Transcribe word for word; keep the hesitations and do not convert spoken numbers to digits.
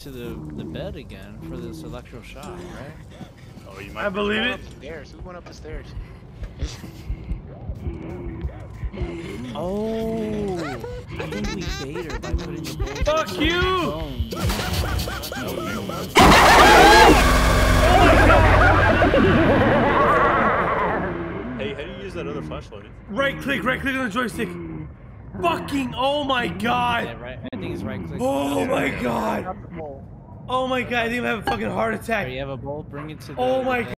to the the bed again for this electro shock, right? Oh, you might. I believe it. Upstairs. Who went up the stairs? Oh, I think we bait her by putting the bullshit. Fuck you! Hey, how do you use that other flashlight? Right click, right click on the joystick. Fucking, oh my god! Yeah, right. I think it's right click. Oh my god! Oh my god, I think I'm having a fucking heart attack. You have a bowl, bring it to the... Oh my god.